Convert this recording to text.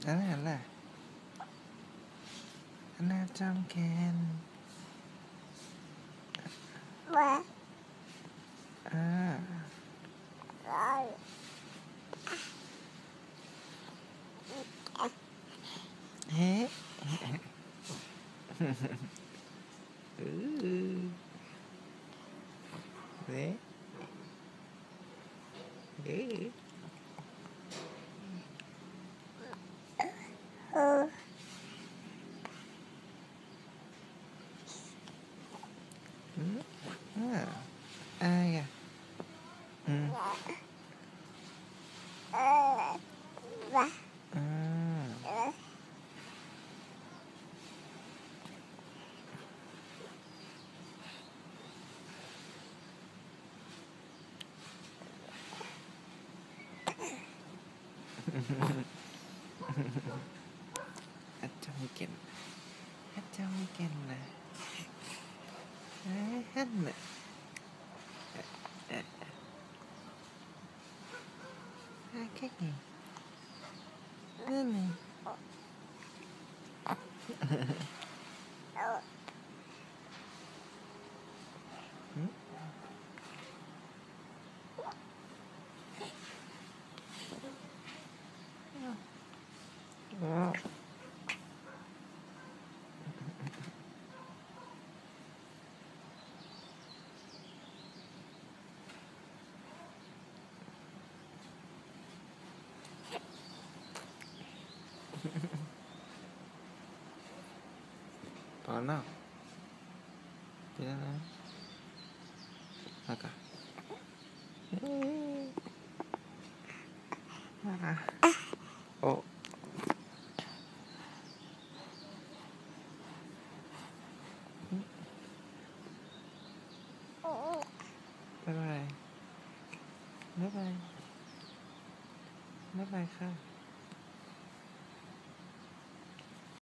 อันนั้นแหละอันนั้นจำแกนเฮ้เฮ้เฮ้ai à hát trong weekend nè hát nè hai cái gì này Paano? Tingnan na. Maka. Oh. Bye bye. Bye bye. Bye bye ค่ะ